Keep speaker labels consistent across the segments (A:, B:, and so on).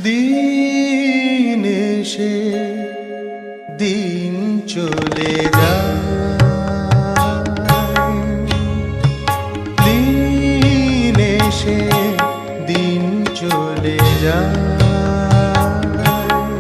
A: দিন এসে দিন চলে যায়, দিন এসে দিন চলে যায়,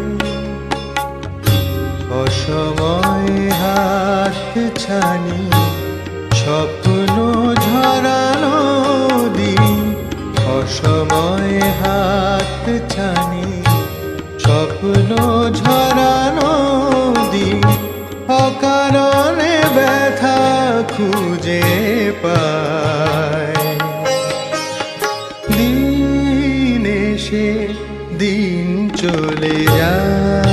A: অসময় হাত ছানি স্বপ্ন ঝরানো দিন, অসময় হাত ছানি স্বপ্ন ঝরানো দিন, অকারণে ব্যথা খুঁজে পায়, দিন এসে দিন চলে যায়।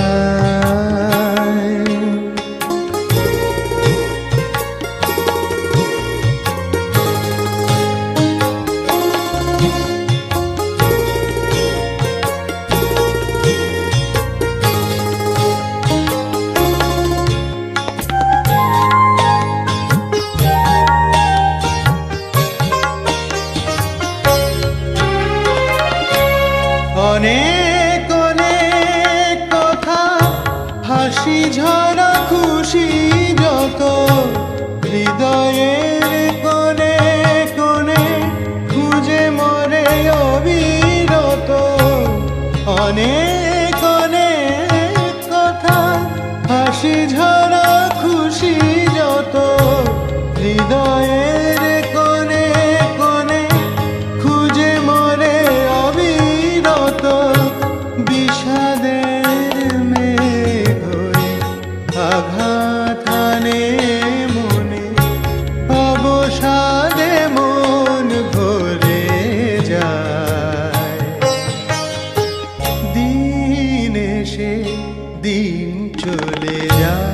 A: অনেক অনেক কথা, হাসি ঝরা খুশি যত, হৃদয়ের কোণে কোণে খুঁজে মরে অবিরত, অনেক অনেক কথা, হাসি ঝরা খুশি যত, হৃদয়ের কোণে কোণে খুঁজে মরে অবিরত, বিষাদের মেঘ হয়ে আঘাত হানে মনে, অবসাদে মন ভরে যায়, দিন এসে দিন চলে যায়।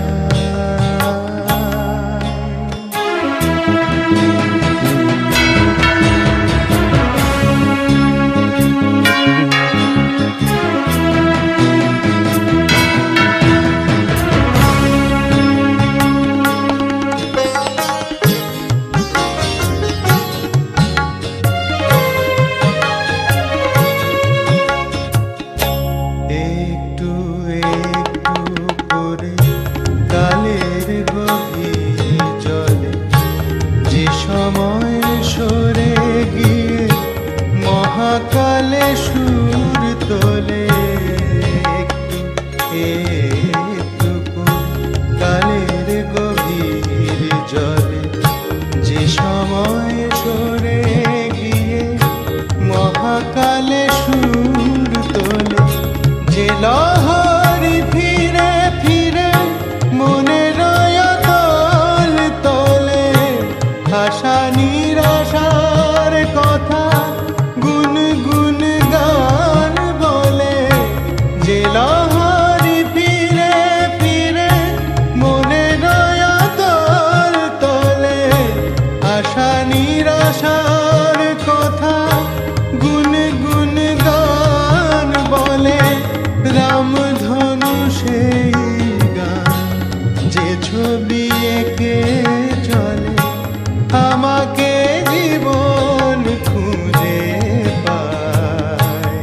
A: একটু একটু করে কালের গভীর জলে, যে সময় সরে গিয়ে মহাকালে সুর তোলে, একটু একটু করে কালের গভীর জলে, যে সময় সরে গিয়ে মহাকালে সুর তোলে, যে লহরী ফিরে ফিরে মনের অতল তলে, আশা নিরাশার কথা গুনগুন গান বলে, যে লহরী ফিরে ফিরে মনের অতল তলে, আশা নিরাশার কথা গুনগুন গান বলে, রামধনু সেই গান যে ছবি এঁকে চলে, আমাকে জীবন খুঁজে পায়,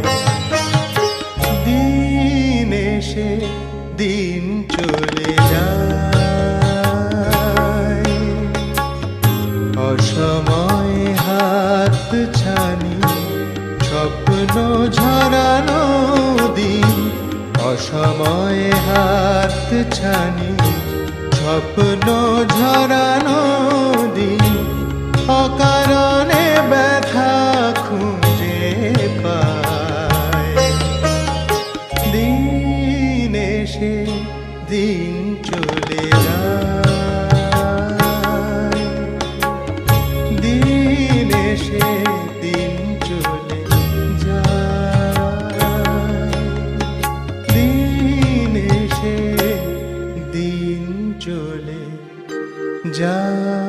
A: দিন এসে দিন চলে যায়, অসময় হাত ছানি স্বপ্ন ঝরানো দিন, অসময় হাত ছানি স্বপ্ন ঝরানো দিন, অকারণে ব্যথা খুঁজে পায়, দিন এসে দিন চলে যায়, দিন এসে দিন চলে যায়, দিন এসে দিন চলে যায়।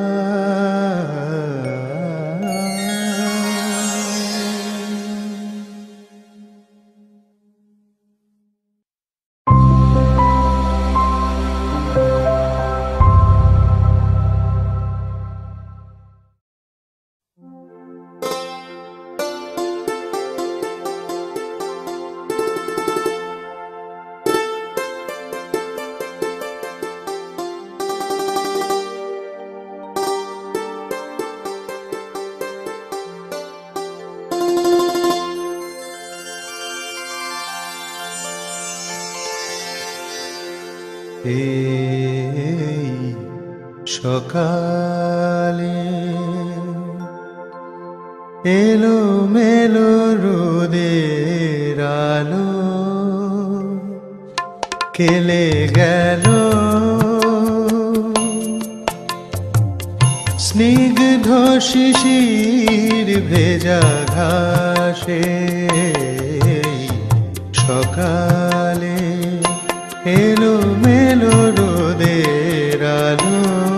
A: এই সকালে এলো মেলো রোদের আলো খেলে গেল স্নিগ্ধ শিশির ভেজা ঘাসে সকালে এলো মেলো রোদের আলো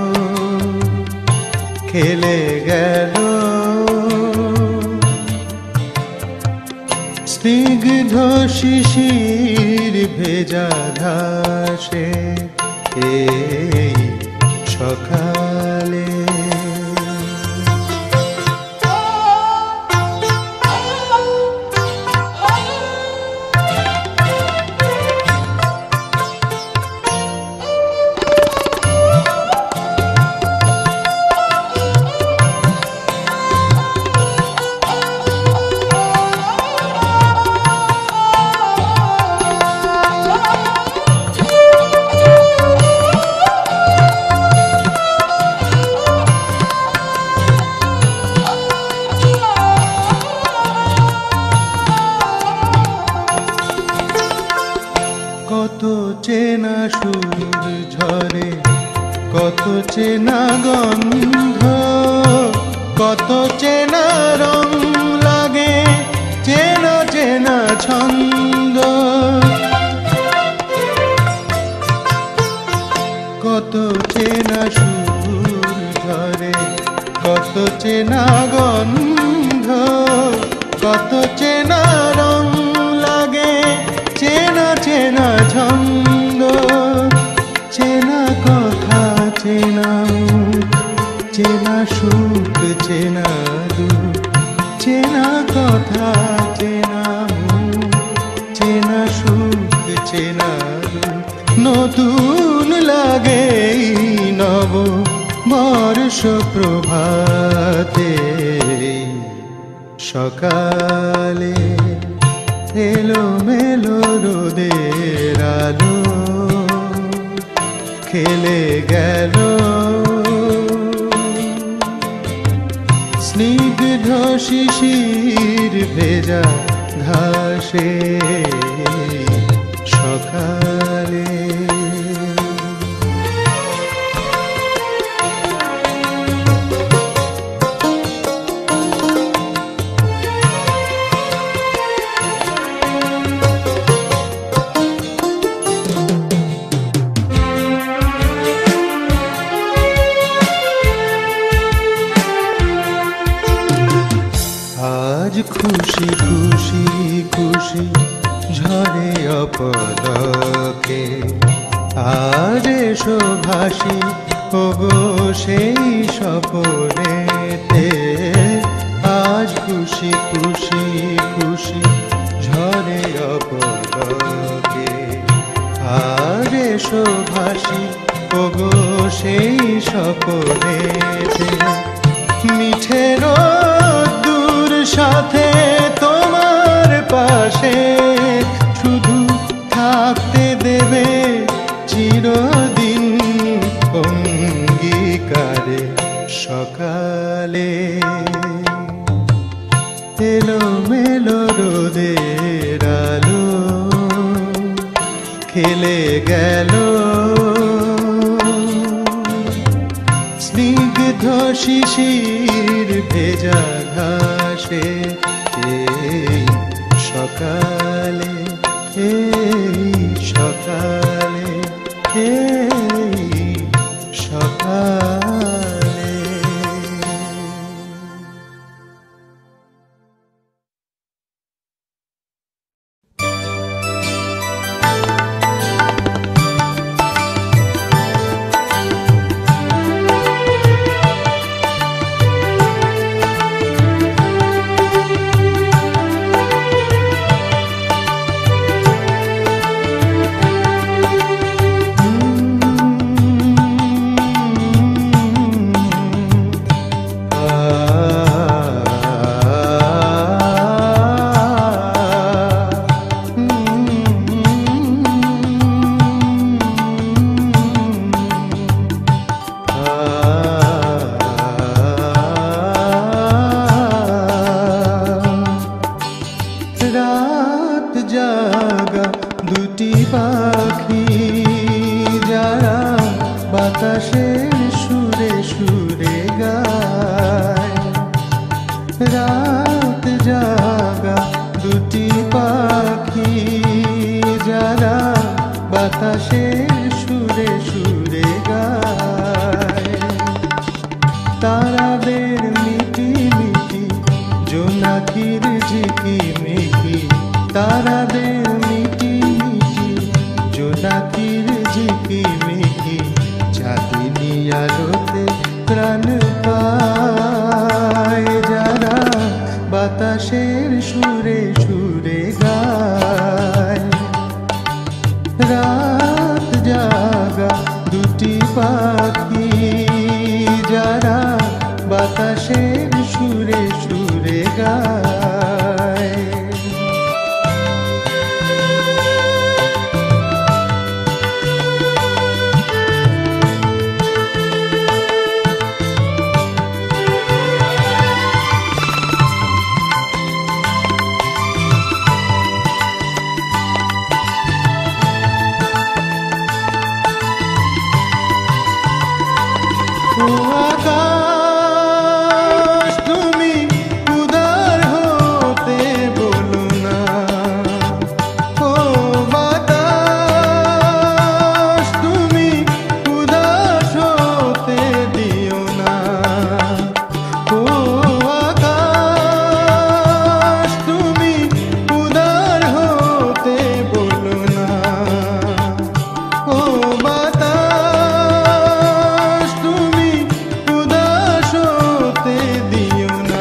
A: খেলে গেল স্নিগ্ধ শিশির ভেজা ঘাসে এই সকালে কত চেনা সুর ঝরে কত চেনা গন্ধ কত চেনা রং লাগে চেনা চেনা ছন্দ কত চেনা সুর ঝরে কত চেনা গন্ধ কত চেনা রং লাগে চেনা চেনা ছন্দ চেনা কথা চেনা চেনা সুখ চেনা দুঃখ চেনা কথা চেনা চেনা সুখ চেনা দুঃখ নতুন লাগে নব বর্ষ প্রভাতে সকালে এলো মেলো রোদের আলো খেলে গেল স্নিগ্ধ শিশির ভেজা ঘাসে সকালে আজ খুশি খুশি খুশি ঝরে অপলকে আজ এসো ভাসি ওগো সেই স্বপনেতে আজ খুশি খুশি খুশি ঝরে অপলকে আজ এসো ভাসি ওগো সেই স্বপনেতে মিঠে রোদ্দুর সাথে তোমার পাশে শুধু থাকতে দেবে চিরদিন অঙ্গীকারে সকালে এলো মেলো রোদের আলো খেলে গেল স্নিগ্ধ শিশির ভেজা ঘাসে এই সকালে এই সকালে এই সকালে যারা বাতাসের সুরে সুরে গায়। রাত জাগা দুটি পাখি যারা বাতাসের সুরে সুরে গায়। তারাদের মিটি মিটি জোনাকির ঝিকিমিকি, তারাদের মিটি মিটি জোনাকির ঝিকিমিকি, চাঁদিনী আলোতে প্রাণ পায় যারা বাতাসের সুরে সুরে গায়। রাত জাগা দুটি পাখি যারা বাতাসের সুরে সুরে গায়। ও আকাশ তুমি উদার হতে বলো না, ও বাতাস তুমি উদাস হতে দিও না, ও আকাশ তুমি উদার হতে বলো না, ও বাতাস তুমি উদাস হতে দিও না।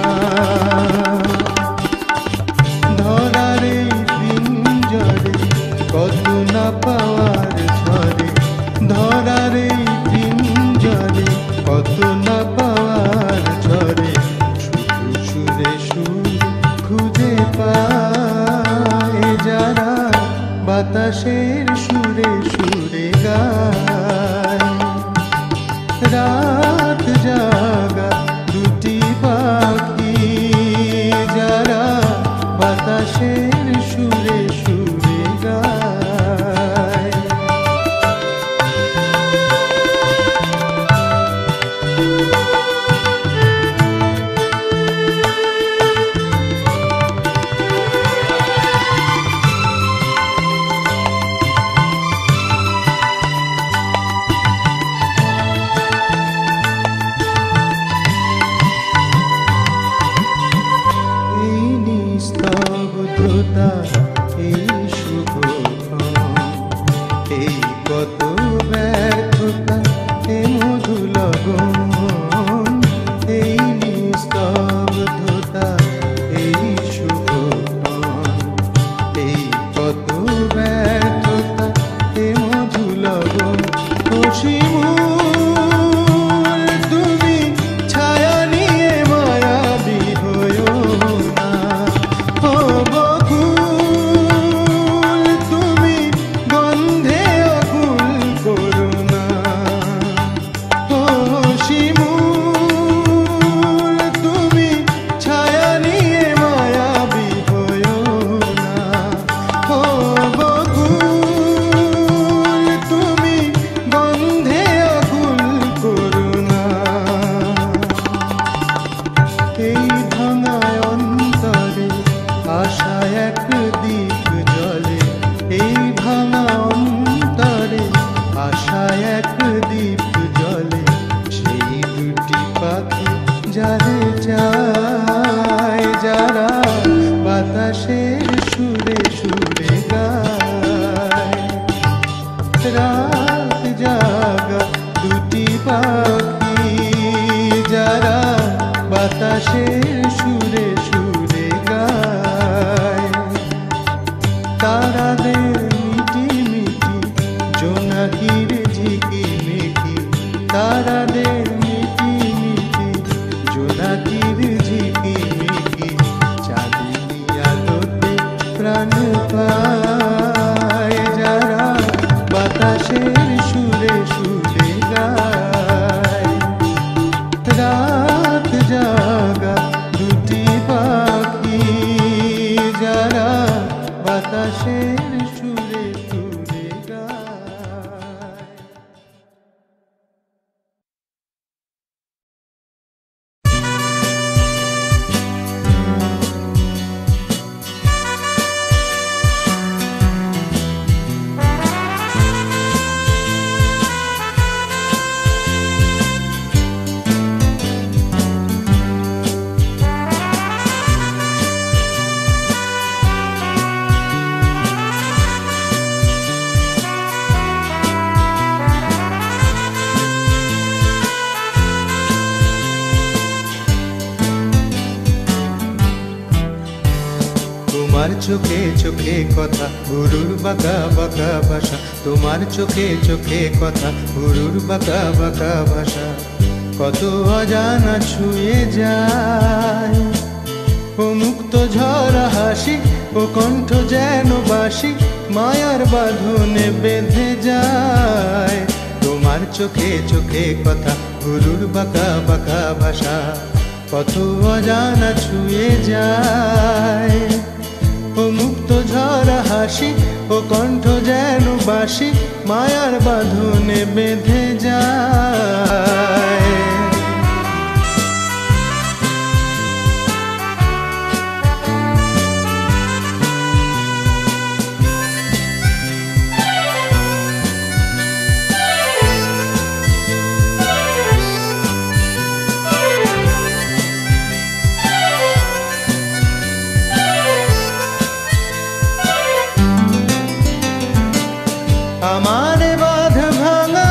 A: ধরারে পিঞ্জরে কত না পাওয়ার ঝরে, ধরারে পিঞ্জরে কত না পাওয়ার ঝরে, শুধু সুরে সুর খুঁজে পায় যারা বাতাসের সুরে সুরে গায়। রাত জাগা দুটি পাখি যারা বাতাসের সুরে সুরে গায়। এই নিস্তব্ধতা, এই শুভক্ষণ, এই কত ব্যর্থতা, এ মধু লগন। এই নিস্তব্ধতা, এই শুভক্ষণ, এই কত ব্যর্থতা, এ মধু লগন। অসীমূল তুমি ছায়া নিয়ে মায়াবী হয়ো না, ও বকুল তুমি গন্ধে অকুল করো না, ও শিমুল তুমি ছায়া নিয়ে মায়াবী হয়ো না, ও বকুল তুমি গন্ধে অকুল করো না। এই ভাঙা অন্তরে আশা এক দীপ জ্বলে, এই ভাঙা অন্তরে আশা এক দীপ জ্বলে, সেই দুটি পাখি যারে চায় যারা বাতাসের সুরে সুরে গায়। রাত জাগা দুটি পাখি যারা বাতাসের সুরে সুরে গায়। তারাদের মিটি মিটি জোনাকির ঝিকিমিকি, তারাদের মিটি মিটি জোনাকির ঝিকিমিকি, চাঁদিনী আলোতে প্রাণ পায় যারা বাতাসের সুরে সুরে গায়। রাত জাগা দুটি পাখি যারা বাতাসের সুরে সুরে গায়। তোমার চোখে চোখে কথা গুরুর বাঁকা বাঁকা ভাষা, তোমার চোখে চোখে কথা গুরুর বাঁকা বাঁকা ভাষা। কত অজানা ছুঁয়ে যায় ও মুক্ত ঝরা হাসি, ও কণ্ঠ যেন বাসি মায়ার বাঁধনে বেঁধে যায়। তোমার চোখে চোখে কথা গুরুর বাঁকা বাঁকা ভাষা, কত অজানা ছুঁয়ে যায় ও মুক্ত ঝরা হাসি, ও কণ্ঠ যেন বাসি মায়ার বাঁধনে বেঁধে যায়। আমার বাঁধ ভাঙা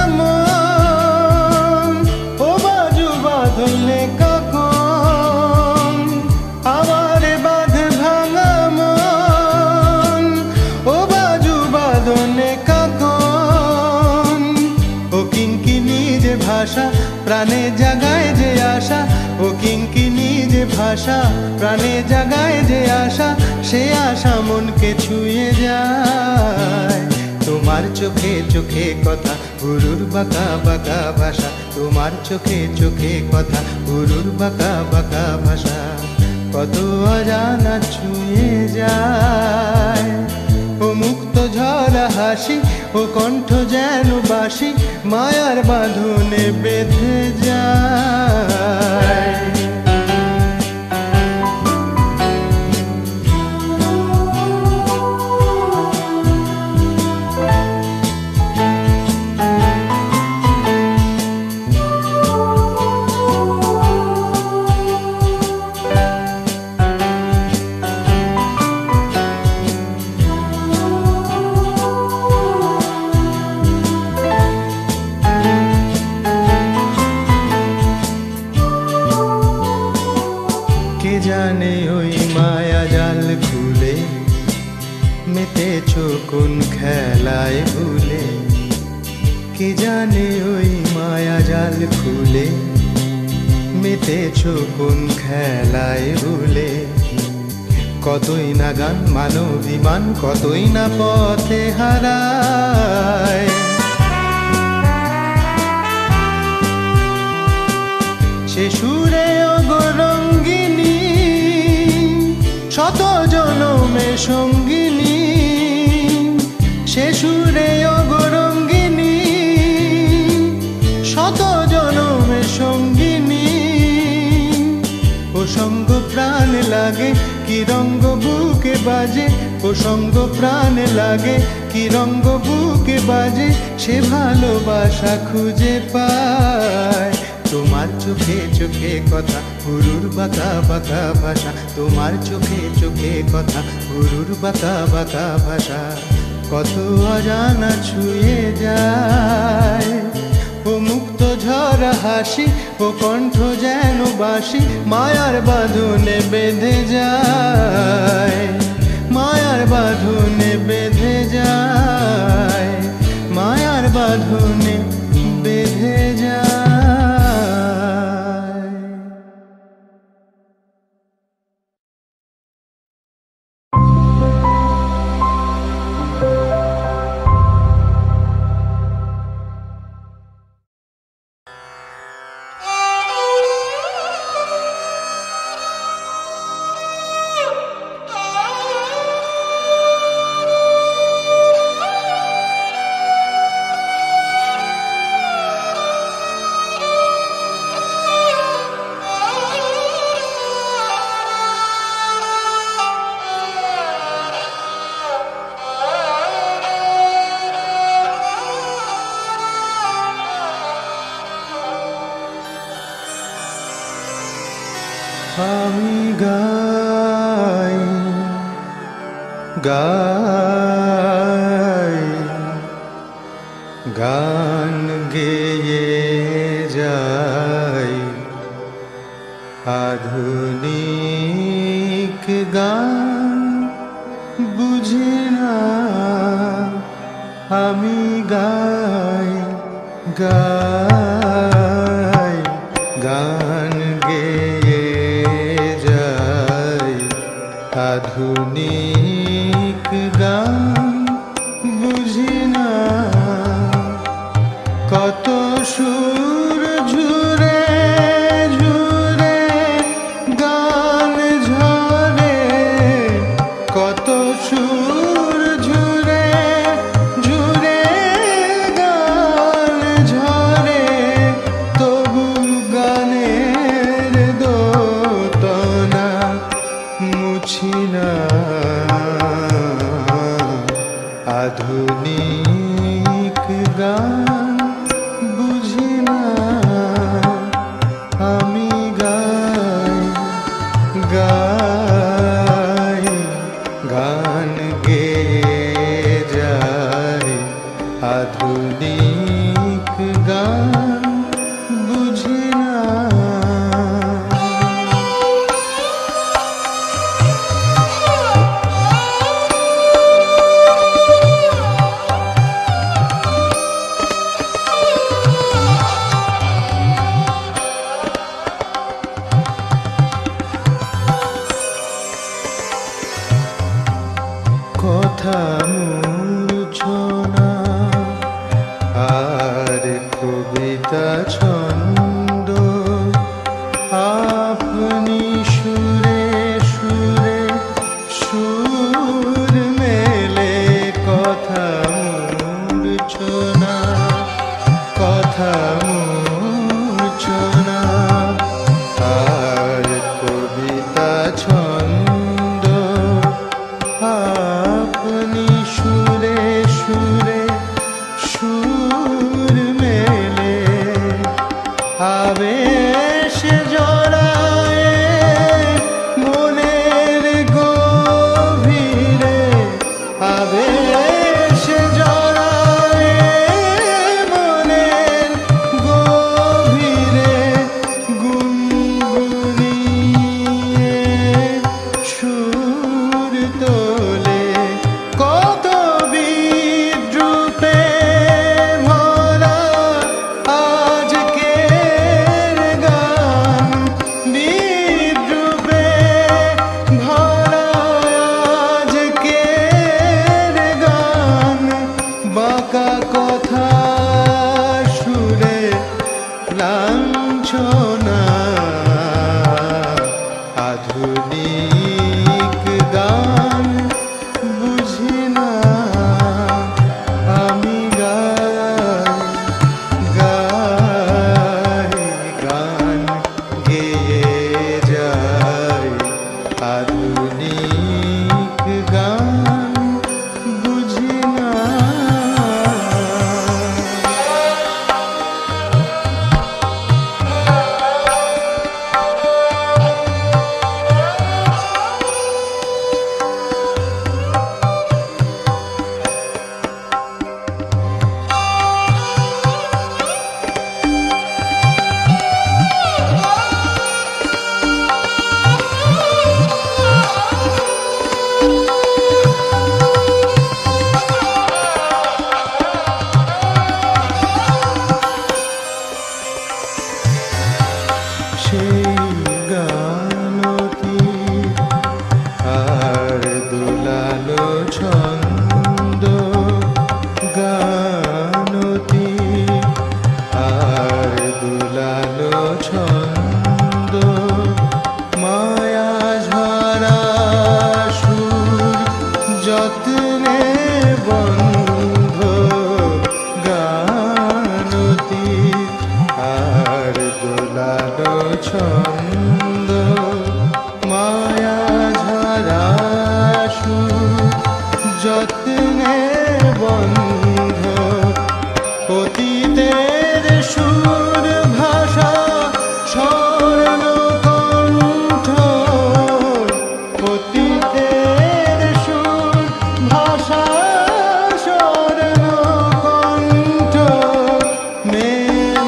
A: মন ও বাজু বাঁধলে কখন, আমার বাঁধ ভাঙা মন ও বাজু বাঁধলে কখন। ও কিঙ্কিনি যে ভাষা প্রাণে জাগায় যে আশা, ও কিঙ্কিনি যে ভাষা প্রাণে জাগায় যে আশা, সে আশা মনকে ছুঁয়ে যায়। তোমার চোখে চোখে কথা গুরুর বাঁকা বাঁকা ভাষা, তোমার চোখে চোখে কথা গুরুর বাঁকা বাঁকা ভাষা। কত অজানা ছুঁয়ে যায় ও মুক্ত ঝরা হাসি, ও কণ্ঠ যেন বাসি মায়ার বাঁধনে বেঁধে যায়। জানে ওই মায়া জাল খুলে মেতেছো কোন খেলায় ভুলে, কে জানে ওই মায়া জাল খুলে মেতেছো কোন খেলায় ভুলে। কতই না গান মানবিমান, কতই না পথে হারায়, সে সুরে অগরঙ্গিনী শত জনমে সঙ্গিনী, সে সুরে অগরঙ্গিনী শত জনমে সঙ্গিনী। ও সঙ্গ প্রাণ লাগে কি রঙ্গ বুকে বাজে, ও সঙ্গ প্রাণ লাগে কি রঙ্গ বুকে বাজে, সে ভালোবাসা খুঁজে পায়। তোমার চোখে চোখে কথা গুরুর বাঁকা বাঁকা ভাষা, তোমার চোখে চোখে কথা গুরুর বাঁকা বাঁকা ভাষা। কত অজানা ছুঁয়ে যায় ও মুক্ত ঝরা হাসি, ও কণ্ঠ যেন বাসি মায়ার বাঁধনে বেঁধে যায়, মায়ার বাঁধনে বেঁধে যায়, মায়ার বাঁধনে বেঁধে যায়। আমি গাই গাই গান গেয়ে যাই, আধুনিক গান আমি গাই গাই গান গেয়ে যাই আধুনিক গান বুঝি না কত সুর ঝুরে ঝুরে গান ঝরে কত সুর ঝুরে ঝুরে গান ঝরে তবু গানের দোতনা মুছি না আধুনিক গান বুঝি না আমি গাই গাই গান গেয়ে যাই আধুনিক গান বুঝি না কথা মূর্ছনা আর কবিতা ছন্দ আপনি সুরে সুরে সুর মেলে কথা মূর্ছনা কথা মূর্ছনা আর কবিতা ছন্দ আপনি সুরে সুরে সুর মেলে আবেশ জড়ায় মনের গভীরে আবেশ জড়ায় মনের গভীরে গুনগুনিয়ে সুর তোলে কত বিদ্রুপে ভরা আজকের গান বিদ্রুপে ভরা আজকের গান বাঁকা কথা সুরে লাঞ্ছনা আধুনিক গান বুঝি না আমি গাই গাই গান গেয়ে যাই আধুনিক গান বুঝি না সেই গানটি আর দোলালো ছন্দ গানটি আর দোলালো ছন্দ মায়া ঝরা সুর যত্নে বন্ধ গানটি আর দোলালো ছন্দ মায়া ঝরা সুর যত্নে বন্ধ অতীতের সুর ভাষা স্বর্ণ কণ্ঠ অতীতের সুর ভাষা স্বর্ণ কণ্ঠ মেল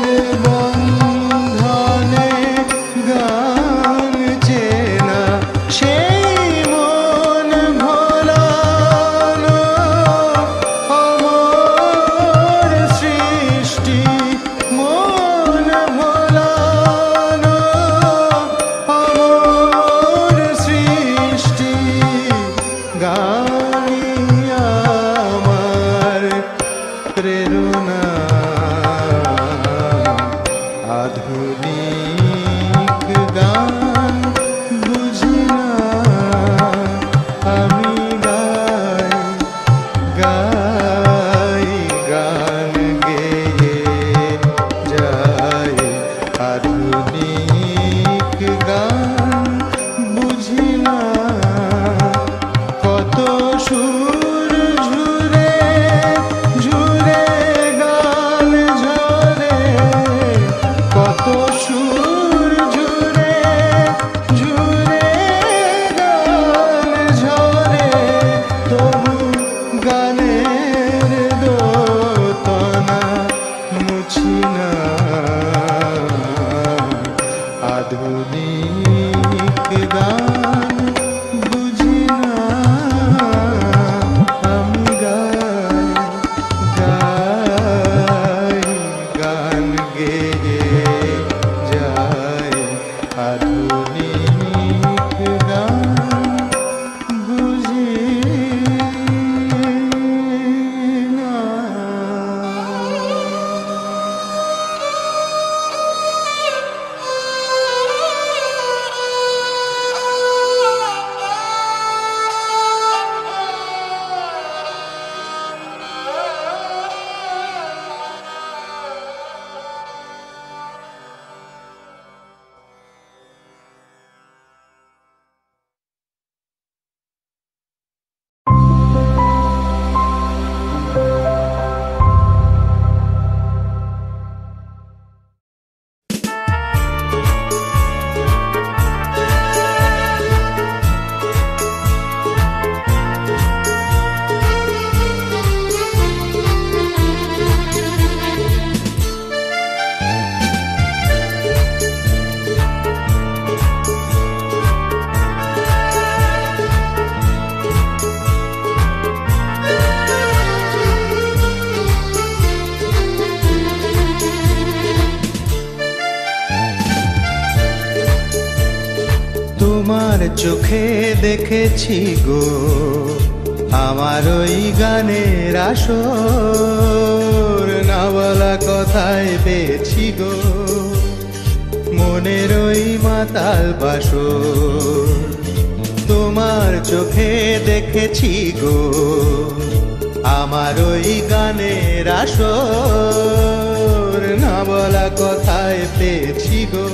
A: বন্ধনে গান চেনা সেই মন ভোলানো আধুনিক গান বুঝি না আমি গাই গান গেয়ে যায় আধুনিক গান বুঝি না। তোমার চোখে দেখেছি গো আমার ওই গানের আসর, না বলা কথায় পেয়েছি গো মনের ওই মাতাল বাসর। তোমার চোখে দেখেছি গো আমার ওই গানের আসর, না বলা কথায় পেয়েছি গো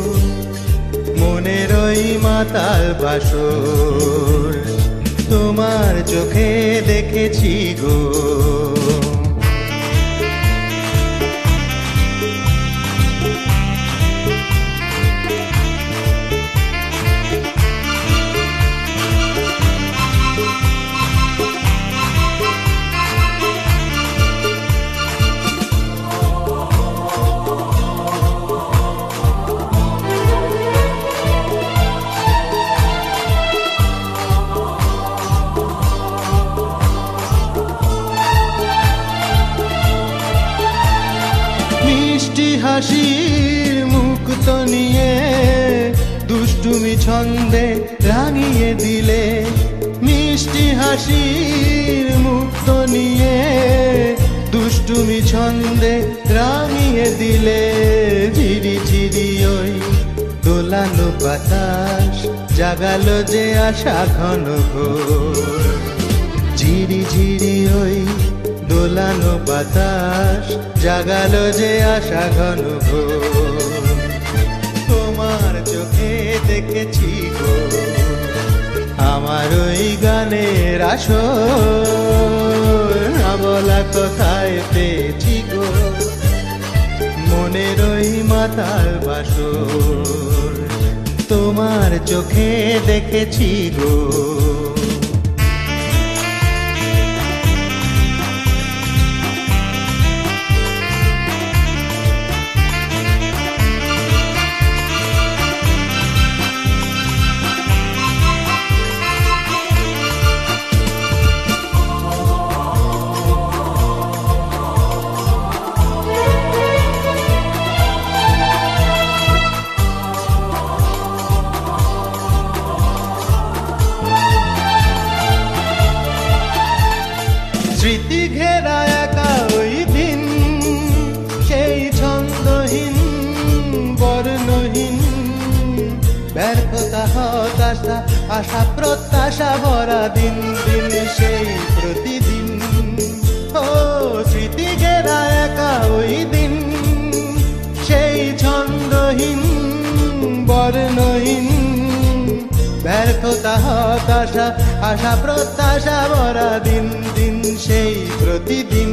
A: মনের ওই মাতাল বাসর। তোমার চোখে দেখেছি গো। হাসির মুক্ত নিয়ে দুষ্টুমি ছন্দে রাঙিয়ে দিলে, মিষ্টি হাসির মুক্ত নিয়ে দুষ্টুমি ছন্দে রাঙিয়ে দিলে। ঝিরি ঝিরি ওই দোলানো বাতাস জাগালো যে আশা ঘন ঘোর, ঝিরি ঝিরি ওই দোলানো বাতাস জাগালো যে আশা ঘন ঘোর। তোমার চোখে দেখেছি গো আমার ওই গানের আসর, না বলা কথায় পেয়েছি গো মনের ওই মাতাল বাসর। তোমার চোখে দেখেছি গো। স্মৃতি ঘেরা একা ওই দিন, সেই ছন্দহীন বর্ণহীন ব্যর্থতা হতাশা আশা প্রত্যাশা ভরা দিন দিন সেই প্রতিদিন। ও স্মৃতি ঘেরা একা ওই দিন, সেই ছন্দহীন বর্ণহীন ব্যর্থতা হতাশা আশা প্রত্যাশা ভরা দিন দিন সেই প্রতিদিন।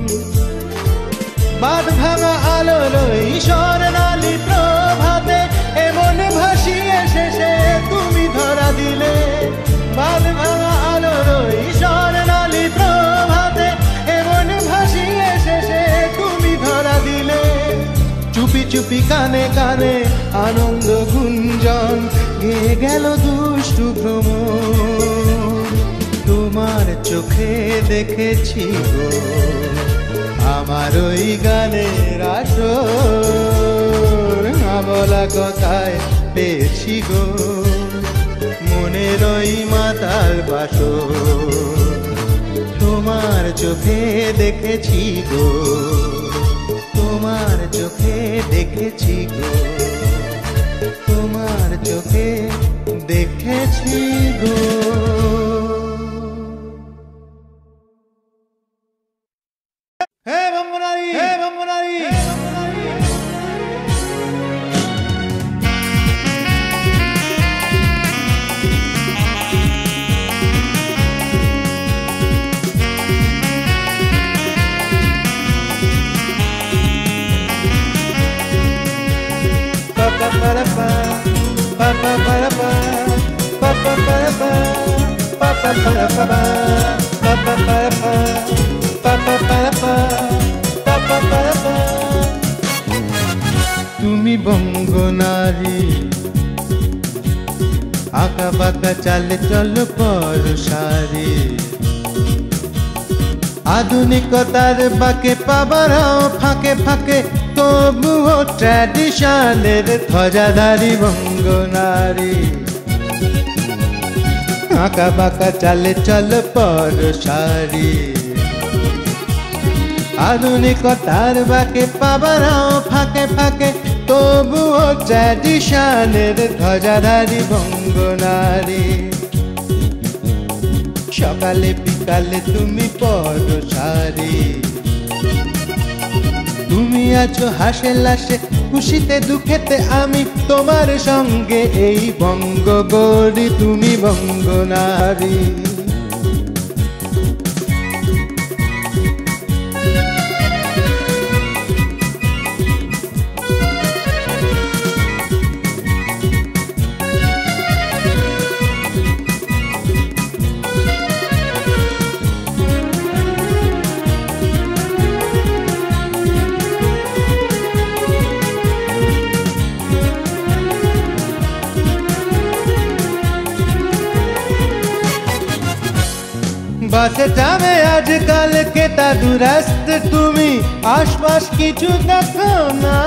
A: বাদ ভাঙা আলো লই স্বর্ণালী প্রভাতে এমন ভাসিয়ে শেষে তুমি ধরা দিলে। বাদ ভাঙা আলো লই স্বর্ণালী প্রভাতে এমন ভাসিয়ে শেষে তুমি ধরা দিলে। চুপি চুপি কানে কানে আনন্দ গুঞ্জন গেয়ে গেল দুষ্টু ভ্রমণ। তোমার চোখে দেখেছি গো আমার ওই গানের আসর, বলা কথায় পেয়েছি গো মনের ওই মাতাল বাসর। তোমার চোখে দেখেছি গো, তোমার চোখে দেখেছি গো, তোমার চোখে দেখেছি গো। হে বঙ্গনারী, হে বঙ্গনারী, তুমি বঙ্গনারী আঁকা বাঁকা চালে চলো পরশারি, আধুনিকতার বাকে পাবারাও ফাঁকে ফাঁকে তবুও ট্র্যাডিশনের ধ্বজাধারী বঙ্গনারী। আঁকা বাঁকা চালে চলো পরশারি, আধুনিকতার বাকে পাবারাও ফাঁকে ফাঁকে তবুও ট্র্যাডিশনের ধ্বজাধারী বঙ্গনারী। সকালে বিকালে তুমি পরশারি, তুমি আছো হাসে লাসে খুশিতে দুঃখেতে আমি তোমার সঙ্গে এই বঙ্গ গড়ি, তুমি বঙ্গনারী। বাসে যাবে আজকাল কেতা দুরাস্ত, তুমি আশপাশ কিছু দেখো না।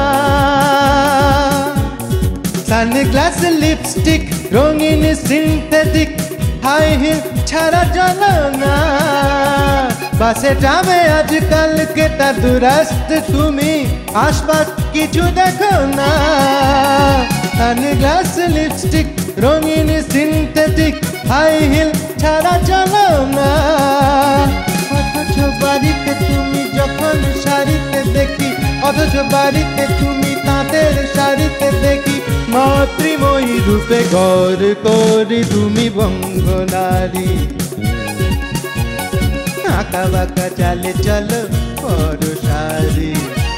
A: সানগ্লাস লিপস্টিক রঙিন সিনথেটিক হাই হিল ছাড়া চলো না। বাসে যাবে আজকাল কেতা দুরাস্ত, তুমি আশপাশ কিছু দেখো না। সানগ্লাস লিপস্টিক রঙিন সিনথেটিক হাই হিল ছাড়া চলো না। অথচ বাড়িতে তুমি যখন শাড়িতে দেখি, অথচ বাড়িতে তুমি তাঁতের শাড়িতে দেখি, মাতৃময়ী রূপে ঘর করি তুমি বঙ্গনারী। আঁকা বাঁকা চালে চলো পরশারি,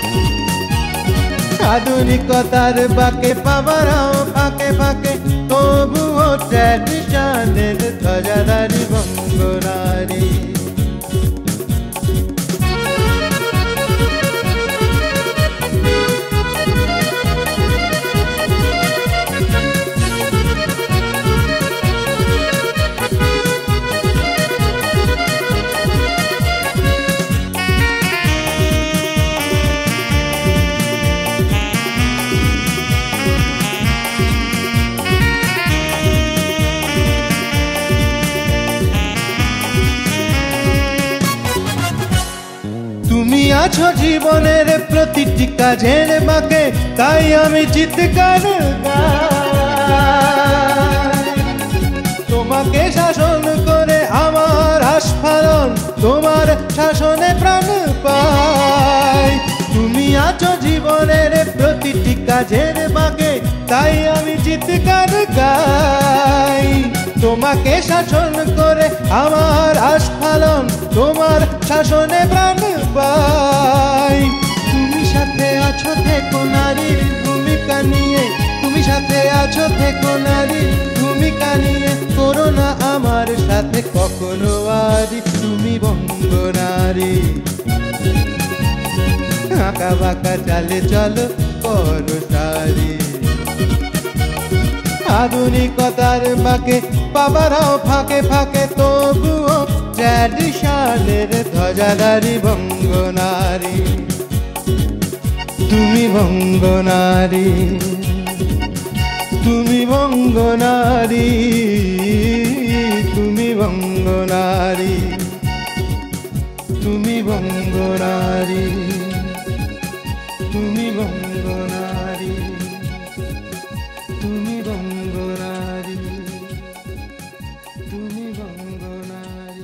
A: আধুনিকতার বাকে পাবারাও ফাঁকে ফাঁকে তবুও ট্র্যাডিশনের ধ্বজাধারী বঙ্গনারী। তুমি আছো জীবনের প্রতিটি কাজের বাঁকে, তাই আমি চিৎকার গাই। তোমাকে শাসন করে আমার আস্ফালন, তোমার শাসনে প্রাণ পাই। তুমি আছো জীবনের প্রতিটি কাজের বাঁকে, তাই আমি চিৎকার গাই। তোমাকে শাসন করে আমার আস্ফালন, তোমার শাসনে প্রাণ পাই। তুমি সাথে আছো থেকো নারীর ভূমিকা নিয়ে, তুমি সাথে আছো থেকো নারীর ভূমিকা নিয়ে, করো না আমার সাথে কখনো আরি, তুমি বঙ্গনারী। আঁকা বাঁকা চালে চলো পরশারি। আধুনিকতার বাঁকে বাবারাও ফাঁকে ফাঁকে তবুও ট্র্যাডিশনের ধ্বজাধারী বঙ্গনারী। তুমি বঙ্গনারী, তুমি বঙ্গনারী, তুমি বঙ্গনারী, তুমি বঙ্গনারী, তুমি বঙ্গনারী, তুমি বঙ্গনারী, তুমি বঙ্গনারী।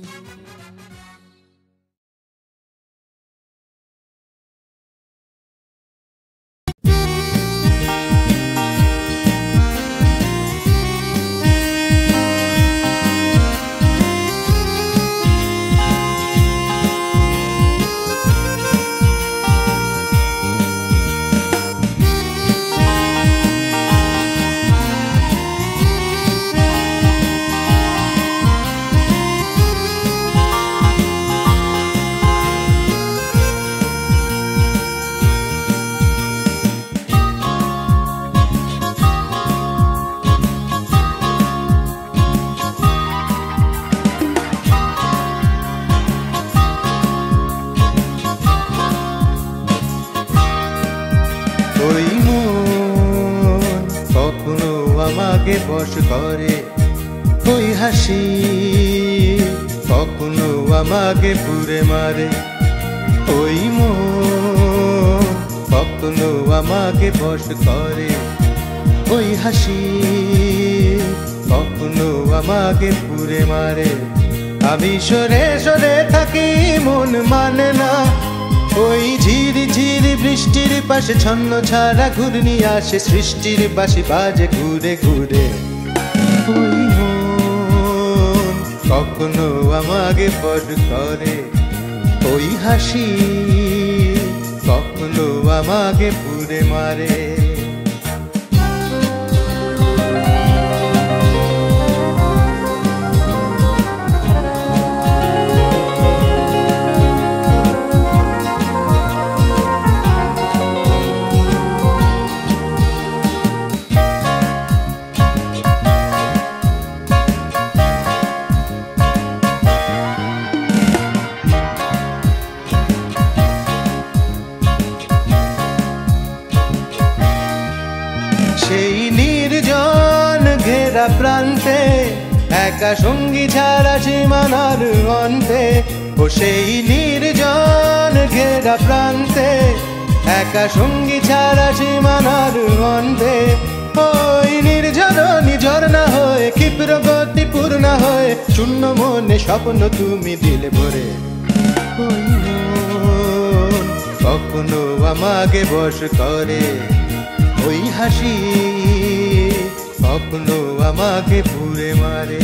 A: ওই মন কখনো আমাকে বশ করে, ওই হাসি কখনো আমাকে পুরে মারে। ওই মন কখনো আমাকে বশ করে, ওই হাসি কখনো আমাকে পুরে মারে। আমি সরে সরে থাকি মন মানে না, ওই ঝিরি ঝিরি বৃষ্টির পাশে ছন্ন ছাড়া ঘূর্ণি আসে, সৃষ্টির বাঁশি বাজে ঘুরে ঘুরে। ওই মন কখনো আমাকে বশ করে, ওই হাসি কখনো আমাকে পুরে মারে। সেই নির্জন ঘেরা প্রান্তে একা সঙ্গী ছাড়া সীমানার অন্তে, ও সেই নির্জন ঘেরা প্রান্তে একা সঙ্গী ছাড়া সীমানার অন্তে। ওই নির্জননী ঝর্ণা হয়ে ক্ষিপ্র গতি পূর্ণ হয়ে শূন্য মনে স্বপ্ন তুমি দিলে ভরে। ওই মন কখনো আমাকে বশ করে, ওই হাসি কখনো আমাকে পুরে মারে।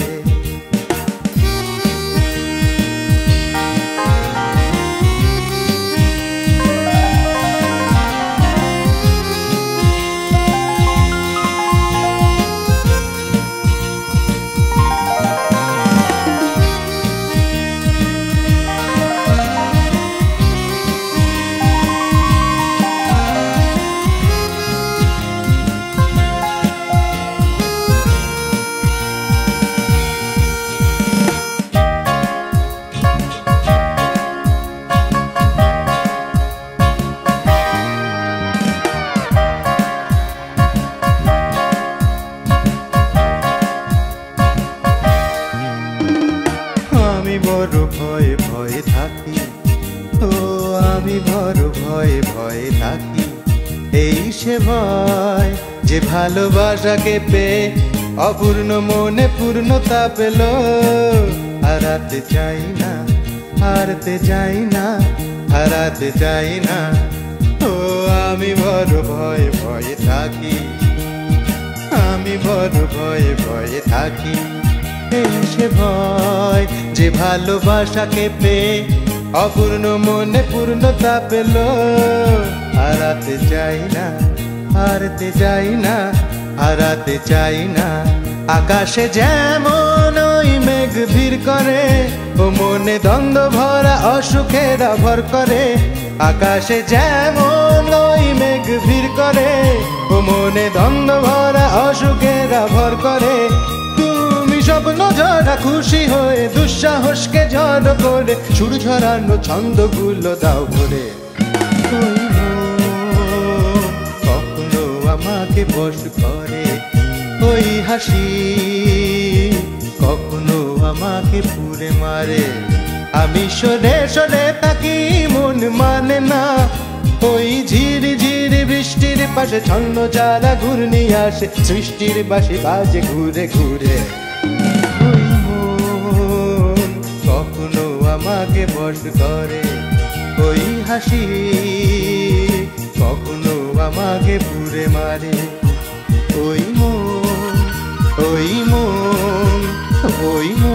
A: আমি বড় ভয়ে ভয়ে থাকি, ও আমি বড় ভয়ে ভয়ে থাকি। এই সে ভয় যে ভালোবাসাকে পেয়ে অপূর্ণ মনে পূর্ণতা পেল। হারাতে চাই না, হারতে চাই না, হারাতে চাই না। ও আমি বড় ভয়ে ভয়ে থাকি, আমি বড় ভয়ে ভয়ে থাকি। এই সে ভয় যে ভালোবাসাকে পেয়ে অপূর্ণ মনে পূর্ণতা পেল। হারাতে চাই না, হারতে চাই না, হারাতে চাই না। আকাশে যেমন ওই মেঘ ভিড় করে, ও মনে দ্বন্দ্ব ভরা অসুখেরা ভর করে। আকাশে যেমন ওই মেঘ ভিড় করে, ও মনে দ্বন্দ্ব ভরা অসুখেরা ভর করে। তুমি স্বপ্ন ঝরা খুশি হয়ে দুঃসাহসকে ঝড় করে, সুর ঝরানো ছন্দগুলো দাও ভরে। ওই মন কখনো আমাকে বশ করে, ওই হাসি কখনো আমাকে পুড়ে মারে। আমি সরে সরে তাকি মন মানে না, ওই ঝিরি ঝিরি বৃষ্টির পাশে ছন্ন চারা ঘূর্ণি আসে, সৃষ্টির বাঁশি বাজে ঘুরে ঘুরে। ওই মন কখনো আমাকে বশ করে, ওই হাসি কখনো আমাকে পুড়ে মারে। ওই মন, ওই মন, ওই মন।